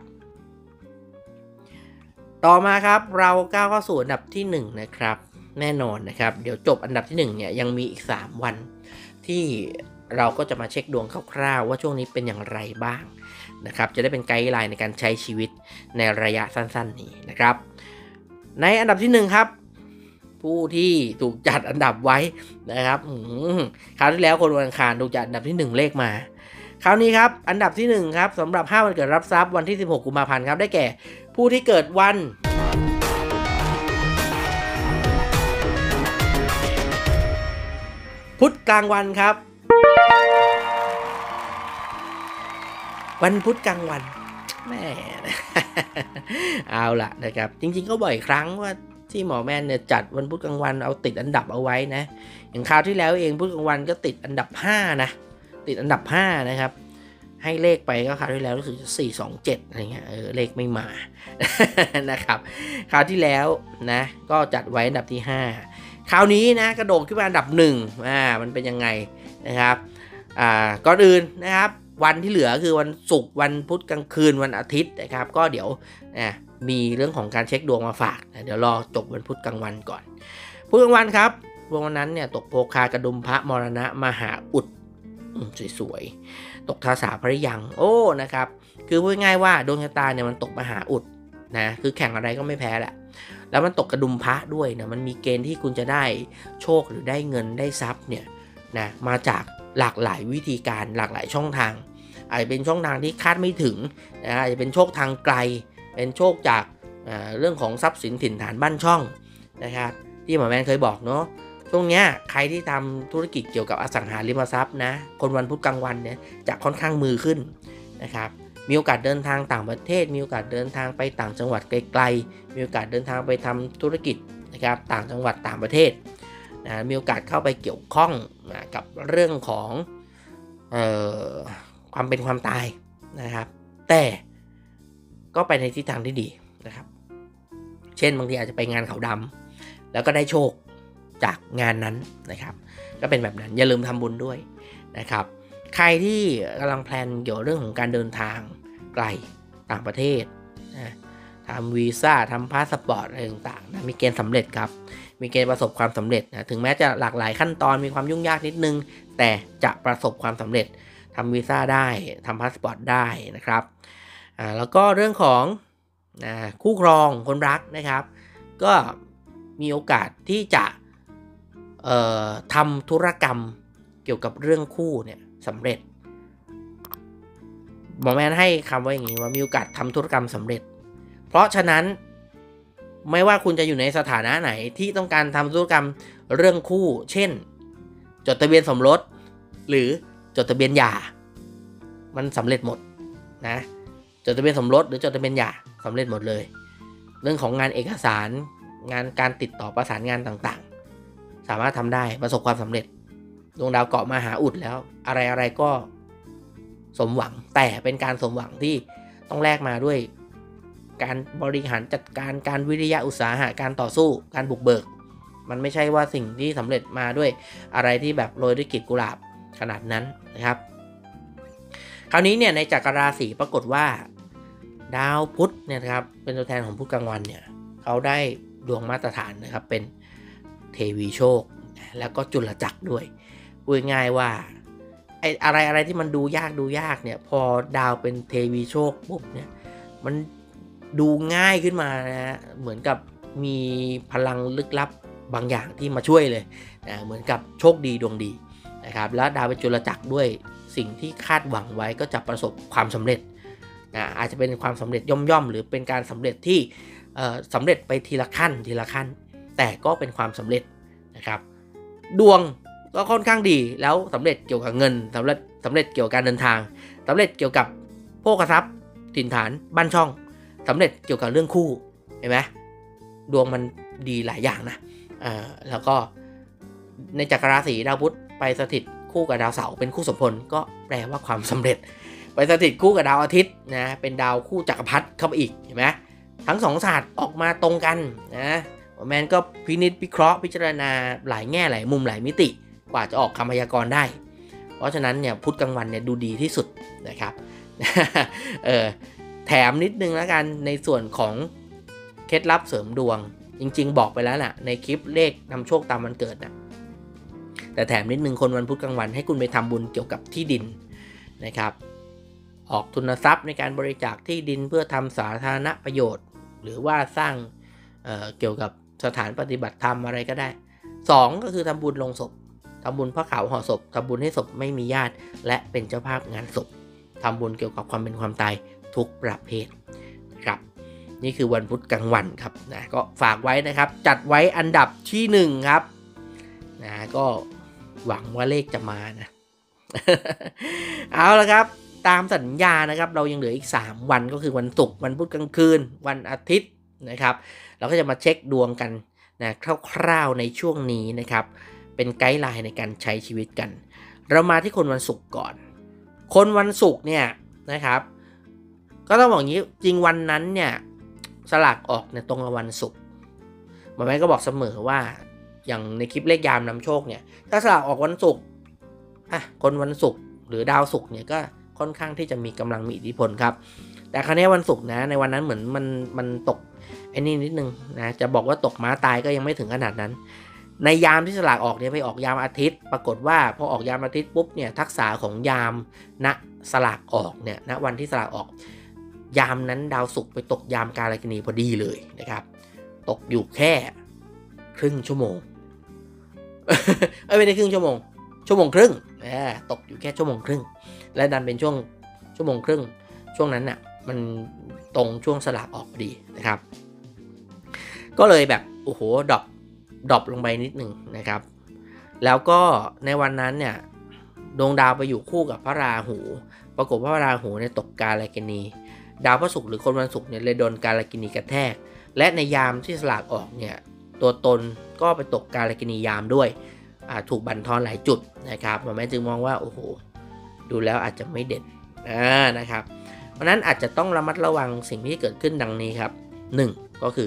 ต่อมาครับเราก้าวเข้าสู่อันดับที่หนึ่งนะครับแน่นอนนะครับเดี๋ยวจบอันดับที่หนึ่งเนี่ยยังมีอีกสามวันที่เราก็จะมาเช็คดวงคร่าวๆว่าช่วงนี้เป็นอย่างไรบ้างนะครับจะได้เป็นไกด์ไลน์ในการใช้ชีวิตในระยะสั้นๆนี้นะครับในอันดับที่หนึ่งครับผู้ที่ถูกจัดอันดับไว้นะครับคราวที่แล้วคนวันอังคารถูกจัดอันดับที่หนึ่งเลขมาคราวนี้ครับอันดับที่หนึ่งครับสำหรับห้าวันเกิดรับทรัพย์วันที่สิบหกกุมภาพันธ์ครับได้แก่ผู้ที่เกิดวันพุธกลางวันครับวันพุธกลางวันแม่เอาล่ะนะครับจริงๆก็บ่อยครั้งว่าที่หมอแม่นเนี่ยจัดวันพุธกลางวันเอาติดอันดับเอาไว้นะอย่างคราวที่แล้วเองพุธกลางวันก็ติดอันดับห้านะติดอันดับห้านะครับให้เลขไปก็คราวที่แล้วรู้สึกสี่สองเจ็ดอะไรเงี้ยเออเลขไม่มา นะครับคราวที่แล้วนะก็จัดไว้อันดับที่ห้าคราวนี้นะกระโดดขึ้นมาอันดับหนึ่งอ่ามันเป็นยังไงนะครับอ่าก่อนอื่นนะครับวันที่เหลือคือวันศุกร์วันพุธกลางคืนวันอาทิตย์นะครับก็เดี๋ยวนะมีเรื่องของการเช็คดวงมาฝากนะเดี๋ยวรอจบวันพุธกลางวันก่อนพุธกลางวันครับวันนั้นเนี่ยตกโภคากระดุมพระมรณะมหาอุดสวยๆตกทาสาพระยังโอ้นะครับคือพูดง่ายว่าดวงชะตาเนี่ยมันตกมหาอุดนะคือแข่งอะไรก็ไม่แพ้แหละแล้วมันตกกระดุมพระด้วยนะมันมีเกณฑ์ที่คุณจะได้โชคหรือได้เงินได้ทรัพย์เนี่ยนะมาจากหลากหลายวิธีการหลากหลายช่องทางอาจจะเป็นช่องทางที่คาดไม่ถึงนะอาจจะเป็นโชคทางไกลเป็นโชคจากเรื่องของทรัพย์สินถิ่นฐานบ้านช่องนะครับที่หมอแมนเคยบอกเนาะช่วงนี้ใครที่ทำธุรกิจเกี่ยวกับอสังหาริมทรัพย์นะคนวันพุธกลางวันเนี่ยจะค่อนข้างมือขึ้นนะครับมีโอกาสเดินทางต่างประเทศมีโอกาสเดินทางไปต่างจังหวัดไกลๆมีโอกาสเดินทางไปทำธุรกิจนะครับต่างจังหวัดต่างประเทศนะมีโอกาสเข้าไปเกี่ยวข้องนะกับเรื่องของเอ่อความเป็นความตายนะครับแต่ก็ไปในทิศทางที่ดีนะครับเช่นบางทีอาจจะไปงานขาวดำแล้วก็ได้โชคจากงานนั้นนะครับก็เป็นแบบนั้นอย่าลืมทำบุญด้วยนะครับใครที่กำลังแพลนเกี่ยวกับเรื่องของการเดินทางไกลต่างประเทศนะทำวีซ่าทำพาสปอร์ตอะไรต่างๆนะมีเกณฑ์สำเร็จครับมีเกณฑ์ประสบความสำเร็จนะถึงแม้จะหลากหลายขั้นตอนมีความยุ่งยากนิดนึงแต่จะประสบความสำเร็จทำวีซ่าได้ทำพาสปอร์ตได้นะครับอ่าแล้วก็เรื่องของอ่าคู่ครองคนรักนะครับก็มีโอกาสที่จะเอ่อทำธุรกรรมเกี่ยวกับเรื่องคู่เนี่ยสำเร็จหมอแมนให้คำว่าอย่างนี้ว่ามีโอกาสทำธุรกรรมสำเร็จเพราะฉะนั้นไม่ว่าคุณจะอยู่ในสถานะไหนที่ต้องการทำธุรกรรมเรื่องคู่เช่นจดทะเบียนสมรสหรือจดทะเบียนหย่ามันสำเร็จหมดนะจดทะเบียนสมรสหรือจดทะเบียนหย่าสำเร็จหมดเลยเรื่องของงานเอกสารงานการติดต่อประสานงานต่างๆสามารถทำได้ประสบความสำเร็จดวงดาวเกาะมาหาอุดแล้วอะไรอะไรก็สมหวังแต่เป็นการสมหวังที่ต้องแลกมาด้วยการบริหารจัดการการวิริยะอุตสาหะการต่อสู้การบุกเบิกมันไม่ใช่ว่าสิ่งที่สำเร็จมาด้วยอะไรที่แบบโรยด้วยกลีบกุหลาบขนาดนั้นนะครับคราวนี้เนี่ยในจักรราศีปรากฏว่าดาวพุธเนี่ยครับเป็นตัวแทนของพุธกลางวันเนี่ยเขาได้ดวงมาตรฐานนะครับเป็นเทวีโชคแล้วก็จุลจักรด้วยพูดง่ายว่าไออะไรอะไรที่มันดูยากดูยากเนี่ยพอดาวเป็นเทวีโชคปุ๊บเนี่ยมันดูง่ายขึ้นมานะฮะเหมือนกับมีพลังลึกลับบางอย่างที่มาช่วยเลยนะเหมือนกับโชคดีดวงดีนะครับแล้วดาวเป็นจุลจักรด้วยสิ่งที่คาดหวังไว้ก็จะประสบความสำเร็จนะอาจจะเป็นความสำเร็จย่อมๆหรือเป็นการสำเร็จที่สำเร็จไปทีละขั้นทีละขั้นแต่ก็เป็นความสำเร็จนะครับดวงก็ค่อนข้างดีแล้วสำเร็จเกี่ยวกับเงินสำเร็จสำเร็จเกี่ยวกับการเดินทางสำเร็จเกี่ยวกับโภคทรัพย์ถิ่นฐานบ้านช่องสำเร็จเกี่ยวกับเรื่องคู่เห็นไหมดวงมันดีหลายอย่างนะอ่าแล้วก็ในจักรราศีดาวพุธไปสถิตคู่กับดาวเสาร์เป็นคู่สมพลก็แปลว่าความสำเร็จไปสถิตคู่กับดาวอาทิตย์นะเป็นดาวคู่จักรพรรดิเข้าไปอีกเห็นไหมทั้งสองศาสตร์ออกมาตรงกันนะแมนก็พินิจพิเคราะห์พิจารณาหลายแง่หลายมุมหลายมิติกว่าจะออกคำพยากรณ์ได้เพราะฉะนั้นเนี่ยพุธกลางวันเนี่ยดูดีที่สุดนะครับเออแถมนิดนึงแล้วกันในส่วนของเคล็ดลับเสริมดวงจริงๆบอกไปแล้วนะในคลิปเลขนำโชคตามวันเกิดนะแต่แถมนิดนึงคนวันพุธกลางวันให้คุณไปทำบุญเกี่ยวกับที่ดินนะครับออกทุนทรัพย์ในการบริจาคที่ดินเพื่อทำสาธารณประโยชน์หรือว่าสร้าง เอ่อ เกี่ยวกับสถานปฏิบัติธรรมอะไรก็ได้สองก็คือทำบุญลงศพทำบุญพระขาวห่อศพทำบุญให้ศพไม่มีญาติและเป็นเจ้าภาพงานศพทำบุญเกี่ยวกับความเป็นความตายทุกประเภทครับนี่คือวันพุธกลางวันครับนะก็ฝากไว้นะครับจัดไว้อันดับที่หนึ่งครับนะก็หวังว่าเลขจะมานะ เอาละครับตามสัญญานะครับเรายังเหลืออีกสามวันก็คือวันศุกร์วันพุธกลางคืนวันอาทิตย์นะครับเราก็จะมาเช็คดวงกันนะคร่าวๆในช่วงนี้นะครับเป็นไกด์ไลน์ในการใช้ชีวิตกันเรามาที่คนวันศุกร์ก่อนคนวันศุกร์เนี่ยนะครับก็ต้องบอกอย่างนี้จริงวันนั้นเนี่ยสลากออกเนี่ยตรงกับวันศุกร์หมอแม่ก็บอกเสมอว่าอย่างในคลิปเลขยามนำโชคเนี่ยถ้าสลากออกวันศุกร์อ่ะคนวันศุกร์หรือดาวศุกร์เนี่ยก็ค่อนข้างที่จะมีกำลังมีอิทธิพลครับแต่ครั้งนี้วันศุกร์นะในวันนั้นเหมือนมันมันตกไอ้นี่นิดนึงนะจะบอกว่าตกม้าตายก็ยังไม่ถึงขนาดนั้นในยามที่สลากออกเนี่ยไปออกยามอาทิตย์ปรากฏว่าพอออกยามอาทิตย์ปุ๊บเนี่ยทักษะของยามณสลากออกเนี่ยณวันที่สลากออกยามนั้นดาวศุกร์ไปตกยามกาลกิณีพอดีเลยนะครับตกอยู่แค่ครึ่งชั่วโมง เอ้ยไม่ได้ครึ่งชั่วโมงชั่วโมงครึ่งเออตกอยู่แค่ชั่วโมงครึ่งและดันเป็นช่วงชั่วโมงครึ่งช่วงนั้นน่ะมันตรงช่วงสลากออกพอดีนะครับก็เลยแบบโอ้โหดรอปดรอปลงไปนิดหนึ่งนะครับแล้วก็ในวันนั้นเนี่ยดวงดาวไปอยู่คู่กับพระราหูปรากฏว่าพระราหูเนี่ยตกกาลกิณีดาวพระศุกร์หรือคนวันศุกร์เนี่ยเลยโดนกาลกิณีกระแทกและในยามที่สลากออกเนี่ยตัวตนก็ไปตกกาลกิณียามด้วยถูกบั่นทอนหลายจุดนะครับหมอแม่จึงมองว่าโอ้โหดูแล้วอาจจะไม่เด่นนะครับเพราะนั้นอาจจะต้องระมัดระวังสิ่งที่เกิดขึ้นดังนี้ครับหนึ่งก็คือ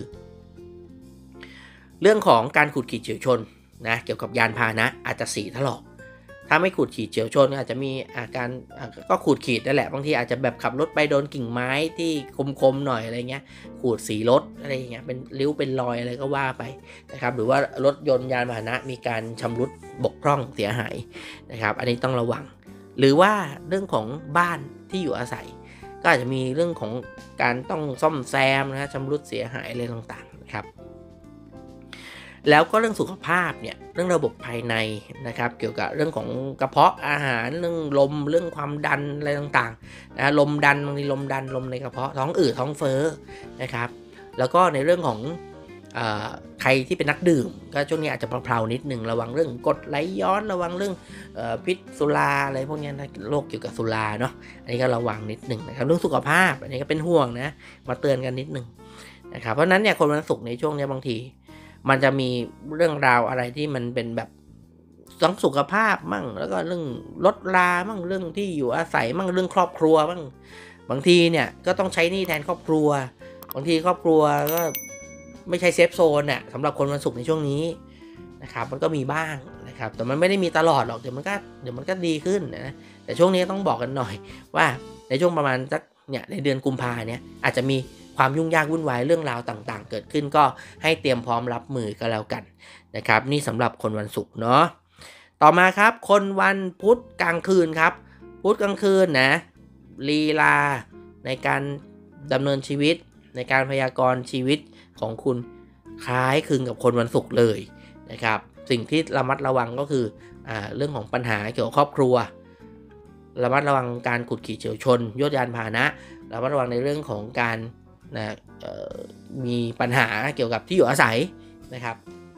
เรื่องของการขูดขีดเฉียวชนนะเกี่ยวกับยานพาหนะอาจจะสีถลอกถ้าไม่ขูดขีดเฉียวชนอาจจะมีอาการก็ขูดขีดนั่นแหละบางทีอาจจะแบบขับรถไปโดนกิ่งไม้ที่คมๆหน่อยอะไรเงี้ยขูดสีรถอะไรเงี้ยเป็นริ้วเป็นรอยอะไรก็ว่าไปนะครับหรือว่ารถยนต์ยานพาหนะมีการชำรุดบกพร่องเสียหายนะครับอันนี้ต้องระวังหรือว่าเรื่องของบ้านที่อยู่อาศัยก็อาจจะมีเรื่องของการต้องซ่อมแซมนะชำรุดเสียหายอะไรต่างๆนะครับแล้วก็เรื่องสุขภาพเนี่ยเรื่องระบบภายในนะครับเกี่ยวกับเรื่องของกระเพาะอาหารเรื่องลมเรื่องความดันอะไรต่างๆนะลมดันบางทีลมดันลมในกระเพาะท้องอืดท้องเฟ้อนะครับแล้วก็ในเรื่องของเอ่อใครที่เป็นนักดื่มก็ช่วงนี้อาจจะเพลาๆนิดนึงระวังเรื่องกรดไหลย้อนระวังเรื่องเอ่อพิษสุราอะไรพวกนี้นะโรคเกี่ยวกับสุราเนาะอันนี้ก็ระวังนิดนึงนะครับเรื่องสุขภาพอันนี้ก็เป็นห่วงนะมาเตือนกันนิดนึงนะครับเพราะนั้นเนี่ยคนวันศุกร์ในช่วงนี้บางทีมันจะมีเรื่องราวอะไรที่มันเป็นแบบทั้งสุขภาพมั่งแล้วก็เรื่องลดรามั่งเรื่องที่อยู่อาศัยมั่งเรื่องครอบครัวมั่งบางทีเนี่ยก็ต้องใช้หนี้แทนครอบครัวบางทีครอบครัวก็ไม่ใช่เซฟโซนน่ะสำหรับคนวันศุกร์ในช่วงนี้นะครับมันก็มีบ้างนะครับแต่มันไม่ได้มีตลอดหรอกเดี๋ยวมันก็เดี๋ยวมันก็ดีขึ้นนะแต่ช่วงนี้ต้องบอกกันหน่อยว่าในช่วงประมาณสักเนี่ยในเดือนกุมภาเนี่ยอาจจะมีความยุ่งยากวุ่นวายเรื่องราวต่างๆเกิดขึ้นก็ให้เตรียมพร้อมรับมือก็แล้วกันนะครับนี่สำหรับคนวันศุกร์เนาะต่อมาครับคนวันพุธกลางคืนครับพุธกลางคืนนะลีลาในการดำเนินชีวิตในการพยากรณ์ชีวิตของคุณคล้ายคลึงกับคนวันศุกร์เลยนะครับสิ่งที่ระมัดระวังก็คืออ่าเรื่องของปัญหาเกี่ยวกับครอบครัวระมัดระวังการขุดขี่เฉียวชนยวดยานพาหนะระมัดระวังในเรื่องของการนะมีปัญหาเกี่ยวกับที่อยู่อาศัยนะครับ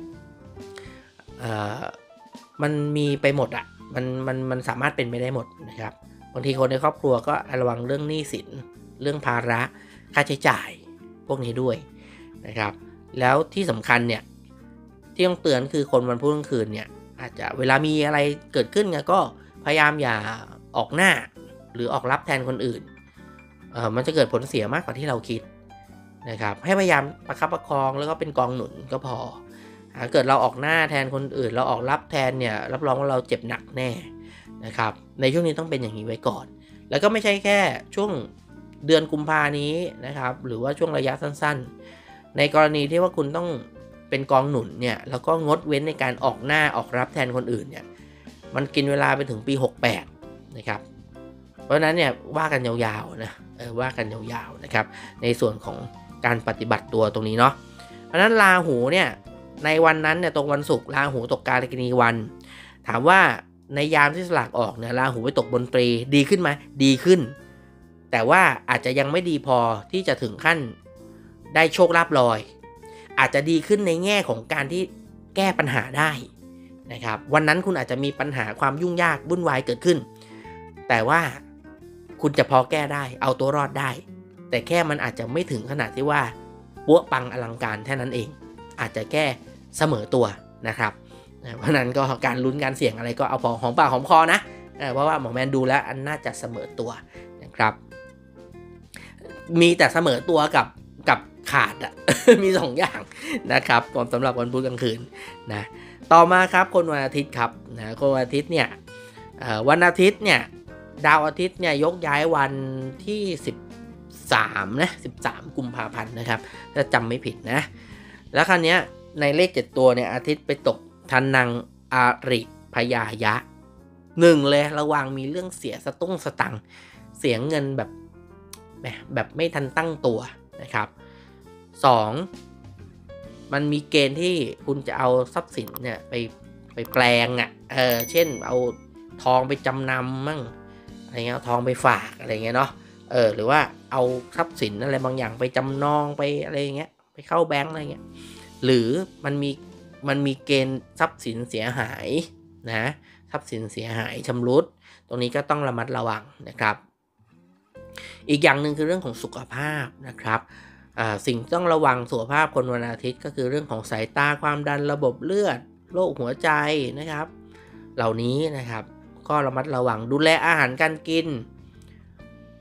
มันมีไปหมดอ่ะมันมันมันสามารถเป็นไปได้หมดนะครับบางทีคนในครอบครัวก็ระวังเรื่องหนี้สินเรื่องภาระค่าใช้จ่ายพวกนี้ด้วยนะครับแล้วที่สำคัญเนี่ยที่ต้องเตือนคือคนวันพุธกลางคืนเนี่ยอาจจะเวลามีอะไรเกิดขึ้นก็พยายามอย่าออกหน้าหรือออกรับแทนคนอื่นเอ่อมันจะเกิดผลเสียมากกว่าที่เราคิดนะครับให้พยายามประคับประคองแล้วก็เป็นกองหนุนก็พอถ้าเกิดเราออกหน้าแทนคนอื่นเราออกรับแทนเนี่ยรับรองว่าเราเจ็บหนักแน่นะครับในช่วงนี้ต้องเป็นอย่างนี้ไว้ก่อนแล้วก็ไม่ใช่แค่ช่วงเดือนกุมภานี้นะครับหรือว่าช่วงระยะสั้นๆในกรณีที่ว่าคุณต้องเป็นกองหนุนเนี่ยแล้วก็งดเว้นในการออกหน้าออกรับแทนคนอื่นเนี่ยมันกินเวลาไปถึงปีหกสิบแปดนะครับเพราะฉะนั้นเนี่ยว่ากันยาวๆนะเออว่ากันยาวๆนะครับในส่วนของการปฏิบัติตัวตรงนี้เนาะเพราะฉะนั้นราหูเนี่ยในวันนั้นเนี่ยตรงวันศุกร์ราหูตกกาลกินีวันถามว่าในยามที่สลากออกเนี่ยราหูไปตกบนตรีดีขึ้นไหมดีขึ้นแต่ว่าอาจจะยังไม่ดีพอที่จะถึงขั้นได้โชคลาภลอยอาจจะดีขึ้นในแง่ของการที่แก้ปัญหาได้นะครับวันนั้นคุณอาจจะมีปัญหาความยุ่งยากวุ่นวายเกิดขึ้นแต่ว่าคุณจะพอแก้ได้เอาตัวรอดได้แต่แค่มันอาจจะไม่ถึงขนาดที่ว่าปั้วปังอลังการแค่นั้นเองอาจจะแค่เสมอตัวนะครับเพราะนั้นก็การลุ้นการเสี่ยงอะไรก็เอาพอหอมปากหอมคอนะเพราะว่าหมอแมนดูแล้วอันน่าจะเสมอตัวนะครับมีแต่เสมอตัวกับกับขาดอ่ะ มีสองอย่างนะครับสำหรับวันพุธกลางคืนนะต่อมาครับคนวันอาทิตย์ครับนะคนวันอาทิตย์เนี่ยวันอาทิตย์เนี่ยดาวอาทิตย์เนี่ยยกย้ายวันที่สิบสามนะสิบสามกุมภาพันธ์นะครับถ้าจำไม่ผิดนะแล้วคราวนี้ในเลขเจ็ดตัวเนี่ยอาทิตย์ไปตกทันนังอาริพยายะหนึ่งเลยระวังมีเรื่องเสียสตุ้งสตังเสียเงินแบบแบบไม่ทันตั้งตัวนะครับสองมันมีเกณฑ์ที่คุณจะเอาทรัพย์สินเนี่ยไปไปแปลงอ่ะเออเช่นเอาทองไปจำนำมั่งอะไรเงี้ยทองไปฝากอะไรเงี้ยเนาะเออหรือว่าเอาทรัพย์สินอะไรบางอย่างไปจำนองไปอะไรเงี้ยไปเข้าแบงก์อะไรเงี้ยหรือมันมีมันมีเกณฑ์ทรัพย์สินเสียหายนะทรัพย์สินเสียหายชำรุดตรงนี้ก็ต้องระมัดระวังนะครับอีกอย่างหนึ่งคือเรื่องของสุขภาพนะครับสิ่งต้องระวังสุขภาพคนวันอาทิตย์ก็คือเรื่องของสายตาความดันระบบเลือดโรคหัวใจนะครับเหล่านี้นะครับก็ระมัดระวังดูแลอาหารการกิน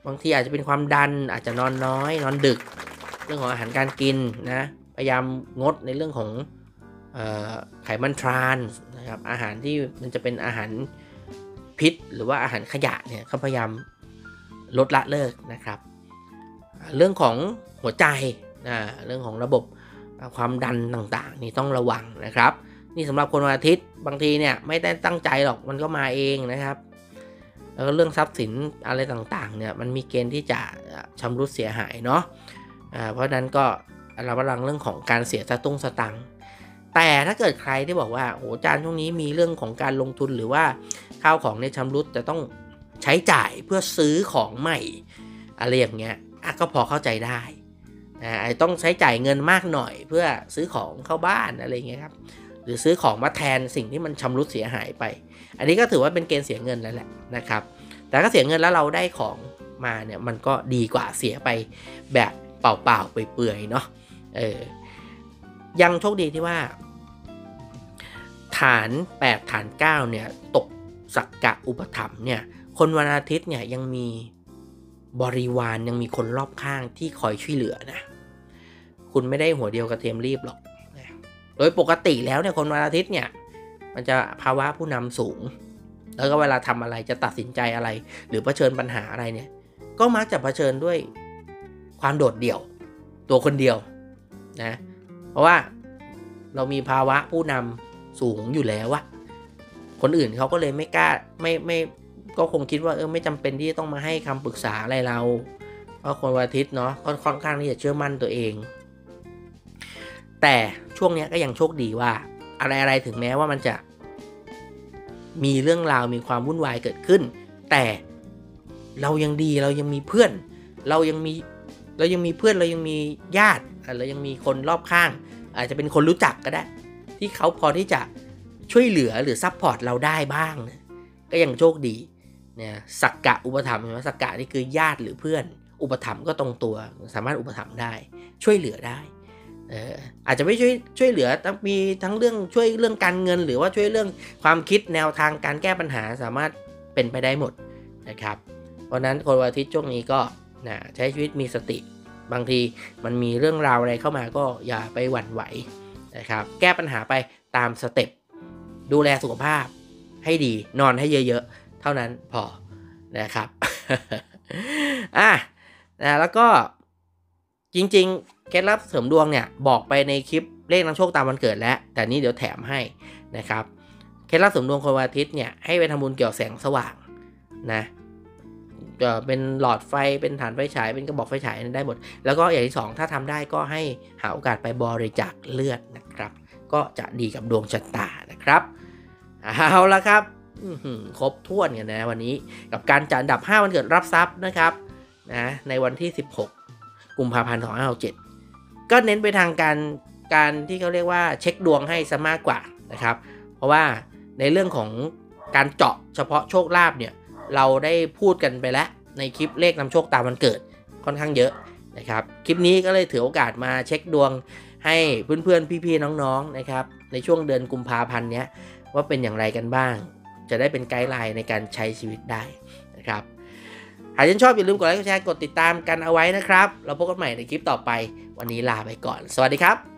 บางทีอาจจะเป็นความดันอาจจะนอนน้อยนอนดึกเรื่องของอาหารการกินนะพยายามงดในเรื่องของเอ่อไขมันทรานส์นะครับอาหารที่มันจะเป็นอาหารพิษหรือว่าอาหารขยะเนี่ยเขาพยายามลดละเลิกนะครับเรื่องของหัวใจนะเรื่องของระบบความดันต่างๆนี่ต้องระวังนะครับนี่สำหรับคนวันอาทิตย์บางทีเนี่ยไม่ได้ตั้งใจหรอกมันก็มาเองนะครับแล้วก็เรื่องทรัพย์สินอะไรต่างๆเนี่ยมันมีเกณฑ์ที่จะชำรุดเสียหายเนาะอ่าเพราะนั้นก็ระวังเรื่องของการเสียสตุ้งสตังค์แต่ถ้าเกิดใครที่บอกว่าโอ้จานช่วงนี้มีเรื่องของการลงทุนหรือว่าข้าวของในชำรุดจะต้องใช้จ่ายเพื่อซื้อของใหม่อะไรอย่างเงี้ยก็พอเข้าใจได้นะต้องใช้จ่ายเงินมากหน่อยเพื่อซื้อของเข้าบ้านอะไรเงี้ยครับหรือซื้อของมาแทนสิ่งที่มันชำรุดเสียหายไปอันนี้ก็ถือว่าเป็นเกณฑ์เสียเงินแล้วแหละนะครับแต่ถ้าเสียเงินแล้วเราได้ของมาเนี่ยมันก็ดีกว่าเสียไปแบบเปล่าๆเปื่อยๆเนาะเออยังโชคดีที่ว่าฐานแปดฐานเก้าเนี่ยตกสักกะอุปถัมภ์เนี่ยคนวันอาทิตย์เนี่ยยังมีบริวารยังมีคนรอบข้างที่คอยช่วยเหลือนะคุณไม่ได้หัวเดียวกระเทียมรีบหรอกโดยปกติแล้วเนี่ยคนวันอาทิตย์เนี่ยมันจะภาวะผู้นำสูงแล้วก็เวลาทำอะไรจะตัดสินใจอะไรหรือเผชิญปัญหาอะไรเนี่ยก็มักจะเผชิญด้วยความโดดเดี่ยวตัวคนเดียวนะเพราะว่าเรามีภาวะผู้นำสูงอยู่แล้วอะคนอื่นเขาก็เลยไม่กล้าไม่ไม่ก็คงคิดว่าเออไม่จำเป็นที่ต้องมาให้คำปรึกษาอะไรเราเพราะคนวันอาทิตย์เนาะก็ค่อนข้างที่จะเชื่อมั่นตัวเองแต่ช่วงนี้ก็ยังโชคดีว่าอะไรอะไรถึงแม้ว่ามันจะมีเรื่องราวมีความวุ่นวายเกิดขึ้นแต่เรายังดีเรายังมีเพื่อนเรายังมีเรายังมีเพื่อนเรายังมีญาติเรายังมีคนรอบข้างอาจจะเป็นคนรู้จักก็ได้ที่เขาพอที่จะช่วยเหลือหรือซัพพอร์ตเราได้บ้างนะก็ยังโชคดีเนี่ยสักกะอุปถัมภ์ใช่ไหมสักกะนี่คือญาติหรือเพื่อนอุปถัมภ์ก็ตรงตัวสามารถอุปถัมภ์ได้ช่วยเหลือได้เอ่ออาจจะไม่ช่วยช่วยเหลือต้องมีทั้งเรื่องช่วยเรื่องการเงินหรือว่าช่วยเรื่องความคิดแนวทางการแก้ปัญหาสามารถเป็นไปได้หมดนะครับเพราะนั้นคนวันอาทิตย์ช่วงนี้ก็นะใช้ชีวิตมีสติบางทีมันมีเรื่องราวอะไรเข้ามาก็อย่าไปหวั่นไหวนะครับแก้ปัญหาไปตามสเต็ปดูแลสุขภาพให้ดีนอนให้เยอะๆเท่านั้นพอนะครับ อ่ะนะแล้วก็จริงๆเคล็ดลับเสริมดวงเนี่ยบอกไปในคลิปเลขนำโชคตามวันเกิดแล้วแต่นี้เดี๋ยวแถมให้นะครับเคล็ดลับเสริมดวงคนวันอาทิตย์เนี่ยให้ไปทำบุญเกี่ยวแสงสว่างนะจะเป็นหลอดไฟเป็นฐานไฟฉายเป็นกระบอกไฟฉายได้หมดแล้วก็อย่างที่สองถ้าทำได้ก็ให้หาโอกาสไปบริจาคเลือดนะครับก็จะดีกับดวงชะตานะครับเอาละครับครบถ้วนกันนะวันนี้กับการจัดอันดับห้าวันเกิดรับทรัพย์นะครับนะในวันที่สิบหกกุมภาพันธ์สองพันห้าร้อยหกสิบเจ็ดก็เน้นไปทางการการที่เขาเรียกว่าเช็คดวงให้ซะมากกว่านะครับเพราะว่าในเรื่องของการเจาะเฉพาะโชคลาภเนี่ยเราได้พูดกันไปแล้วในคลิปเลขนำโชคตามวันเกิดค่อนข้างเยอะนะครับคลิปนี้ก็เลยถือโอกาสมาเช็คดวงให้เพื่อนๆพี่ๆน้องๆนะครับในช่วงเดือนกุมภาพันธ์เนี้ยว่าเป็นอย่างไรกันบ้างจะได้เป็นไกด์ไลน์ในการใช้ชีวิตได้นะครับหากท่านชอบอย่าลืมกดไลค์กดแชร์กดติดตามกันเอาไว้นะครับเราพบกันใหม่ในคลิปต่อไปวันนี้ลาไปก่อนสวัสดีครับ